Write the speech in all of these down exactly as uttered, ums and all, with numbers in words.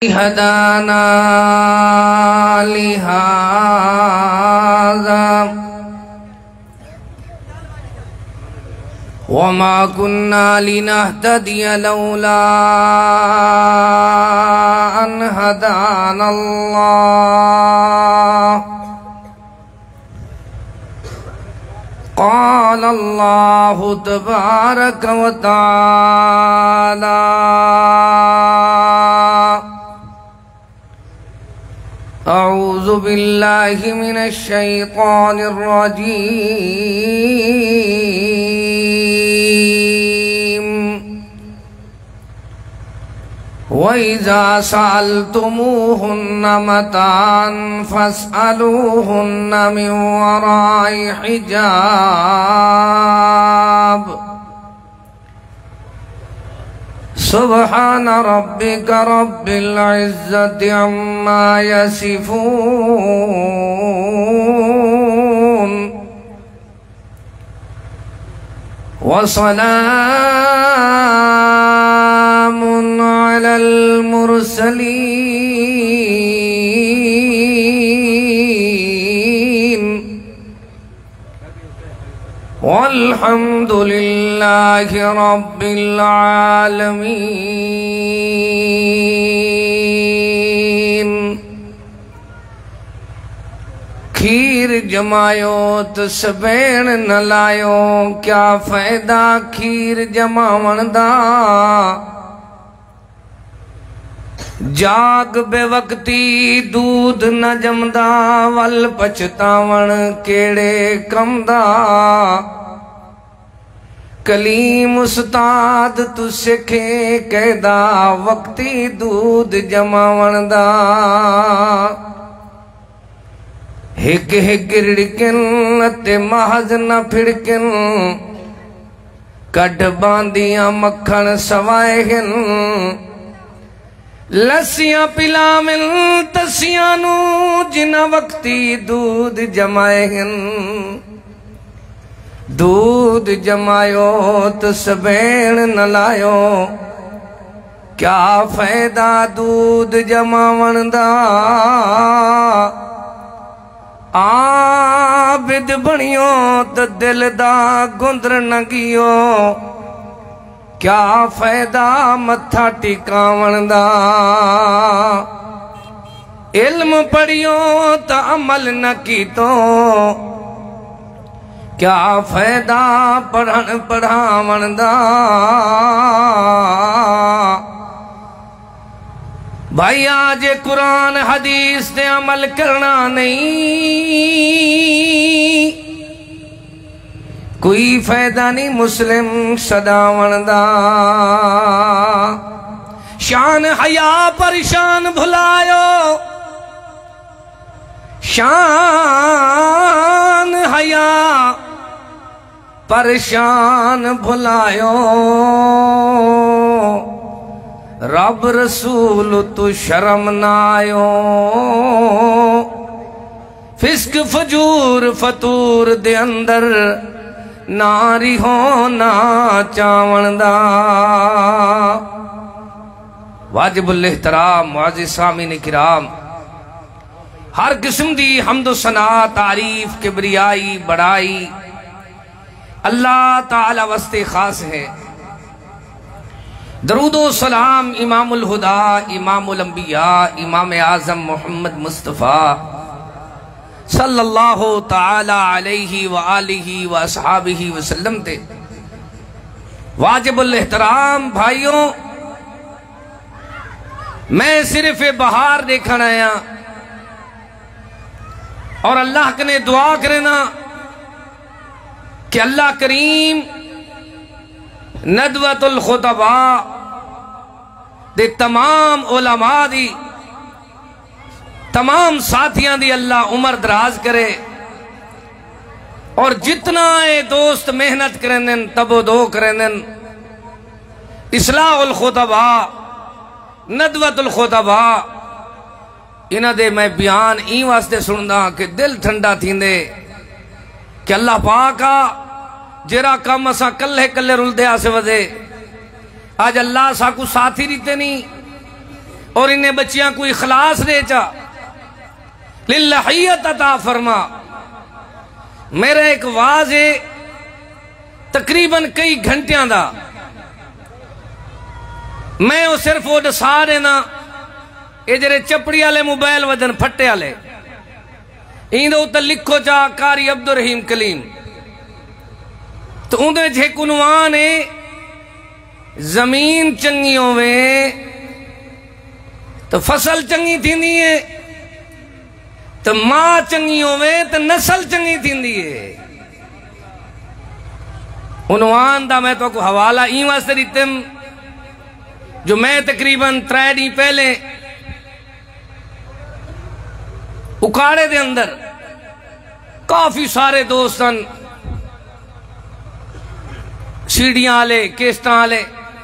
هدانا لهذا وما كنا لنهتدي لولا أن هدانا الله قال الله تبارك وتعالى أعوذ بالله من الشيطان الرجيم وإذا سألتموهن متاعا فاسألوهن من وراء حجاب سبحان ربك رب العزة عما يصفون وسلام على المرسلين والحمد لله رب العالمين کھیر جمایو تو سبین نہ لائیو کیا فائدہ کھیر جماون دا جاگ بے وقتی دودھ نہ جمدا ول پچھتاون کیڑے کم دا کلیم استاد تو سکھے قیدہ وقتی دودھ جماون دا ہک ہک رڑکن تے محض نہ پھڑکن کڈ باندیاں مکھن سوائے ہن لسیاں پلاویں تسیاں نو جنہ وقتی دودھ جمائے ہن دودھ جمائیو تو سبین نہ لائیو کیا فائدہ دودھ جماون دا عابد بنیو تو دل دا گندر نگیو کیا فائدہ متھا ٹکاون دا علم پڑھیو تو عمل نہ کیتو کیا فائدہ پڑھن پڑھاون دا بھائی آج قرآن حدیث نے عمل کرنا نہیں کوئی فائدہ نہیں مسلم صداون دا شان حیا پریشان بھلائیو شان حیا پریشان بھلائیو رب رسول تو شرم نائیو فسق فجور فتور دے اندر ناری ہونا چاون دا واجب الاحترام معزز سامعین کرام ہر قسم دی حمد و ثنا تعریف کبریائی بڑائی اللہ تعالی واسطے خاص ہے درود و سلام امام الہدا امام الانبیاء امام اعظم محمد مصطفیٰ صلی اللہ تعالی علیہ وآلہ وآصحابہ وسلم تے واجب الاحترام بھائیوں میں صرف بہار دیکھنا آیا اور اللہ کنے دعا کرنا کہ اللہ کریم ندوۃ الخطباء دے تمام علماء دی تمام ساتھیاں دی اللہ عمر دراز کرے اور جتنا اے دوست محنت کرنن تب و دو کرنن اصلاح الخطباء ندوۃ الخطباء انہ دے میں بیان این واسطے سندا کہ دل ٹھنڈا تھیندے کہ اللہ پاکا جیرا کم اسا کلے کلے رل دے آسے ودے آج اللہ سا کو ساتھی ریتے نہیں اور انہیں بچیاں کو اخلاص دے چا للہیت عطا فرما. میرا ایک واز ہے تقریباً کئی گھنٹیاں دا، میں وہ صرف وہ دسا دینا یہ جڑے چپڑی والے موبائل ودن پھٹے والے این دے اوتے لکھو چا قاری عبدالرحیم کلیم، تو اون دے ایک عنوان ہے زمین چنگی ہووے تو فصل چنگی تھیندی ہے، تو ماں چنگی ہووے تو نسل چنگی تھیندی ہے. عنوان دا میں تو کو حوالہ این واسطے دیتم جو میں تقریباً ترے دی پہلے اکاڑے دے اندر کافی سارے دوستان سیڑیاں آلے کیسٹاں آلے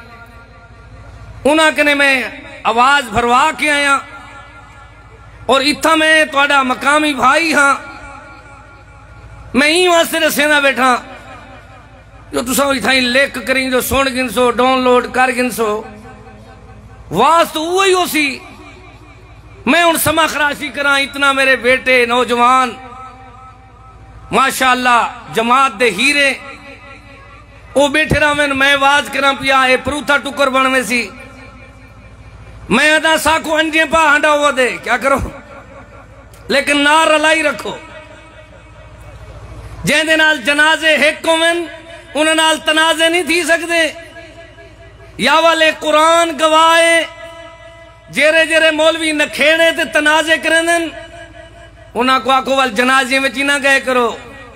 انہاں کنے میں آواز بھروا کے آیا، اور اتھا میں توڑا مقامی بھائی ہاں میں ہی واسطے رسینا بیٹھا جو تساں اتھائیں لیک کریں جو سون گنسو ڈاؤن لوڈ کر گنسو واس تو وہی ہو سی. میں ان سما خراشی کراں اتنا میرے بیٹے نوجوان ماشاءاللہ جماعت دے ہیرے وہ بیٹھے رہا میں میں واز کراں پیا اے پروتھا ٹکر بن میں سی میں ادا ساکو انجے پا ہنڈا ہوا دے کیا کرو لیکن نار رلائی رکھو. جہاں دے نال جنازے ہیکو من انہاں نال تنازے نہیں تھی سکتے. یا والے قرآن گوائے جیرے جیرے مولوی نکھیڑے تے تنازے کرندن انہاں کو آکو وال جنازے میں چینا گئے کرو.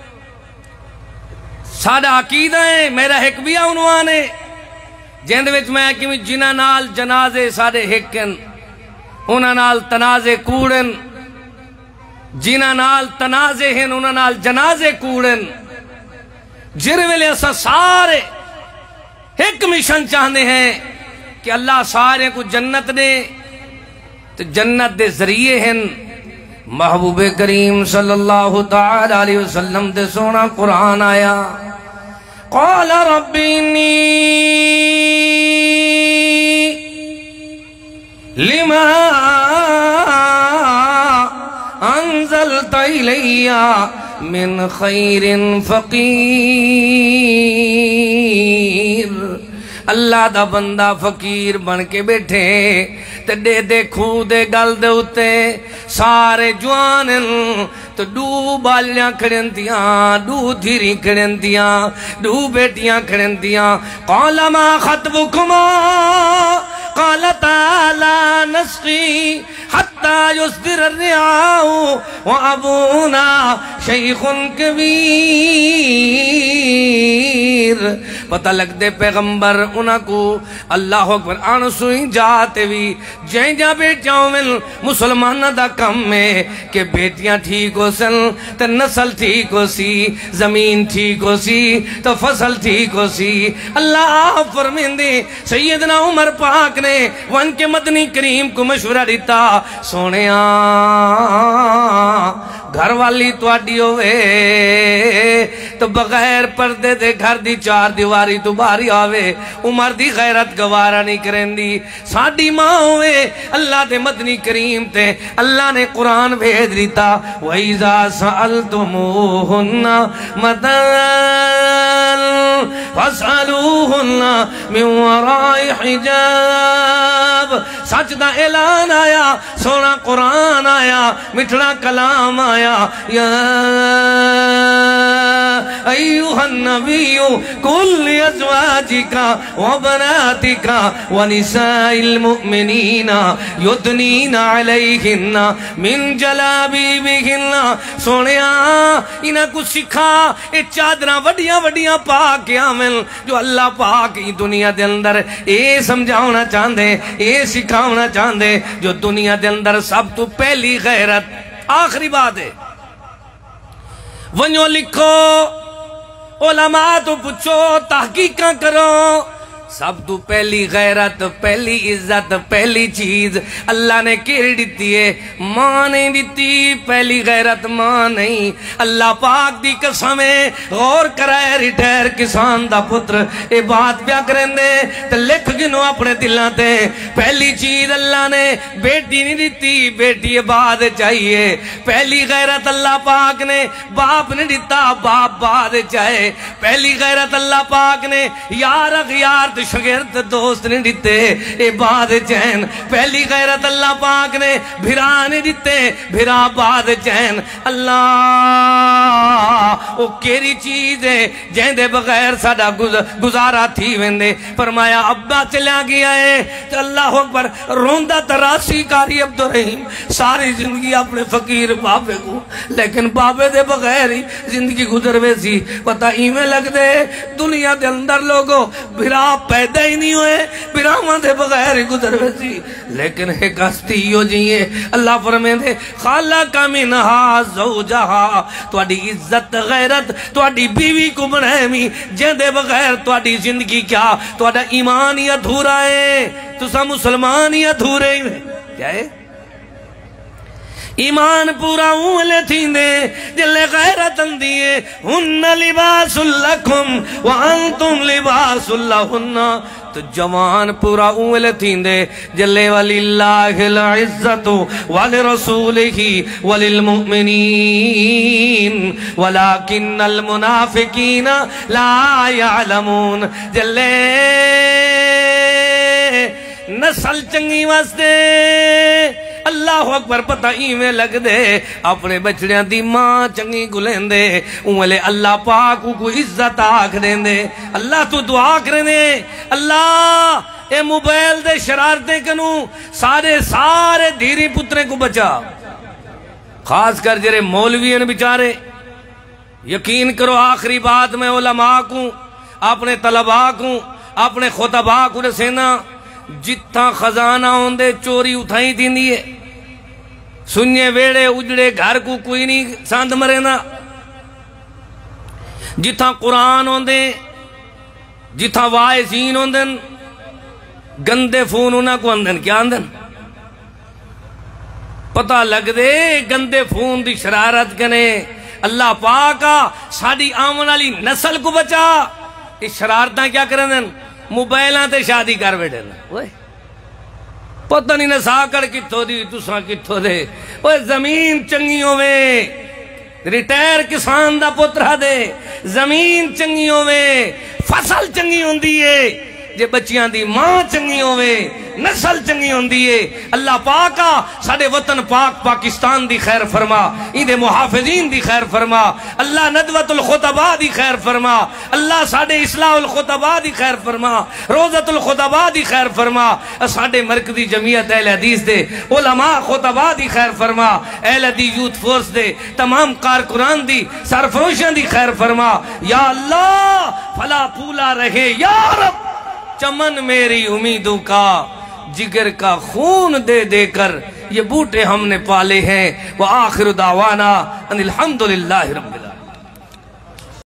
ساڑھا عقیدہ ہے میرا ایک بھی عنوان ہے جہاں دے وچ میں کہ جنہاں نال جنازے ساڑھے ہکن انہاں نال تنازے کوڑن، جنہاں نال تنازے ہیں انہاں نال جنازے کوڑن. جر ویلے اسا سارے ایک مشن چاہنے ہیں کہ اللہ سارے کو جنت دے، تو جنت دے ذریعے ہیں محبوب کریم صلی اللہ تعالی علیہ وسلم دے سونا قرآن آیا قال رب انی لما انزلت الی من خیر فقیر. اللہ دا بندہ فقیر بن کے بیٹھے تے دے دے کھو دے گل دے اتے سارے جوانن تو دو بالیاں کھڑن دیاں دو دھیری کھڑن دیاں دو بیٹیاں کھڑن دیاں. قال ما خطبکما قالتا لا نسقی حتی یصدر الرعاء وابونا شیخ کبیر. پتہ لگ دے پیغمبر انہاں کو اللہ اکبر آن سوئی جاتے بھی جائیں جا بیٹیاں میں مسلمانہ دا کم میں کہ بیٹیاں ٹھیک ہو سن تو نسل ٹھیک ہو سی، زمین ٹھیک ہو سی تو فصل ٹھیک ہو سی. اللہ آپ فرمین دے سیدنا عمر پاک نے ون کے مدنی کریم کو مشورہ دیتا سونے گھر والی توڑی ہوئے تو بغیر پردے دے گھر دی چار دیواری تو باری آوے عمر دی غیرت گوارا نہیں کریں دی. ساڑی ماں ہوئے اللہ دے مدنی کریم تے اللہ نے قرآن بھیج دیتا وَإِذَا سَأَلْتُمُوهُنَّ مَتَاعًا فَاسْأَلُوهُنَّ مِنْ وَرَاءِ حِجَابٍ. سچ دا اعلان آیا، سونا قرآن آیا، مٹھڑا کلام آیا. یا ایوہ النبی قل لأزواجک وبناتک ونساء المؤمنین یدنین علیہن من جلابیبہن. سونیا انہاں کو سکھا اے چادرہ وڈیاں وڈیاں پاک آمن جو اللہ پاک ہی دنیا دے اندر اے سمجھاؤنا چاندے اے سکھاؤنا چاندے جو دنیا دے اندر سب تو پہلی غیرت. آخری بات ہے ونیو لکھو علماء تو پچھو تحقیقاں کرو سب تو پہلی غیرت، پہلی عزت، پہلی چیز اللہ نے کیڑی دیتی ہے؟ ماں نہیں دیتی. پہلی غیرت ماں نہیں. اللہ پاک دی قسم ہے، غور کرائے ریٹائر کسان دا پتر اے بات پیا کریں دے تے لکھ گنو اپنے دلاں تے. پہلی چیز اللہ نے بیٹی نہیں دیتی، بیٹی بعد چاہیے. پہلی غیرت اللہ پاک نے باپ نے دیتا، باپ بعد چاہے. پہلی غیرت اللہ پاک نے یار اغیار شگرد دوست نہیں دیتے، اے بعد چین. پہلی غیرت اللہ پاک نے بھرا نہیں دیتے، بھرا بعد چین. اللہ او کیری چیز ہے جہن دے بغیر ساڑا گزارا تھی ویندے. فرمایا ابا چلیا گیا ہے تو اللہ اکبر روندہ تراسی کاری عبدالرحیم ساری زندگی اپنے فقیر بابے کو، لیکن بابے دے بغیر ہی زندگی گزر ویسی. پتہ ایمیں لگ دے دنیا دے اندر لوگوں بھرا پیدا ہی نہیں ہوئے، براہماں دے بغیر ہی گزر ویسی. لیکن ایک ہستی ہو جائیے اللہ فرمائے دے خالق منہا زوجہا، توڑی عزت غیرت توڑی بیوی کو بنائے می جن دے بغیر توڑی زندگی کیا، توڑا ایمان ہی ادھورا ہے، تو سا مسلمان ہی ادھورے ہیں. کیا ہے؟ ایمان پورا اولے تھیں دے جلے غیرت اندیے. ہن لباس لکم وانتم لباس لہن. تو جوان پورا اولے تھیں دے جلے وللہ العزت ولرسولہ وللمؤمنین ولیکن المنافقین لا یعلمون. جلے نسل چنگی واسطے اللہ اکبر پتہ ایویں لگ دے اپنے بچڑیاں دی ماں چنگی گلیں دے اولے اللہ پاک کو عزت آکھ دیں دے. اللہ تو دعا کریں دے اللہ اے موبائل دے شرارتیں کنوں سارے سارے دھیری پترے کو بچا. خاص کر جرے مولوین بچارے یقین کرو آخری بات میں علماء کو اپنے طلباء کو اپنے خطباء کو رسینا جتھا خزانہ ہوندے چوری اٹھائی دین دیئے. سنیے ویڑے اجڑے گھر کو کوئی نہیں ساندھ مرینا. جتھا قرآن ہوندے جتھا وائزین ہوندن گندے فون انہاں کو اندن کیا اندن پتہ لگ دے گندے فون دی شرارت کنے. اللہ پاکا ساڑی آمن والی نسل کو بچا. اس شرارتاں کیا کریں دن موبائلہ تے شادی کر بیٹھے نا. پتہ نہیں نساکڑ کتھو دی تساں کتھو دے. اوہ زمین چنگیوں میں ریٹائر کسان دا پترہ دے زمین چنگیوں میں فصل چنگی ہوں دیئے جے بچیاں دی ماں چنگی ہوئے نسل چنگی ہوں دیئے. اللہ پاکا ساڑے وطن پاک پاکستان دی خیر فرما، این دے محافظین دی خیر فرما. اللہ ندوت الخطباء دی خیر فرما. اللہ ساڑے اصلاح الخطباء دی خیر فرما، روزت الخطباء دی خیر فرما. ساڑے مرکزی جمعیت اہل حدیث دے علماء خطباء دی خیر فرما. اہل حدیث یوتھ فورس دے تمام کارکنان دی سرفروشان دی خیر فرما. یا اللہ فلا پولا رہے یا رب چمن میری امیدوں کا جگر کا خون دے دے کر یہ بوٹے ہم نے پالے ہیں. وآخر دعوانا ان الحمدللہ رب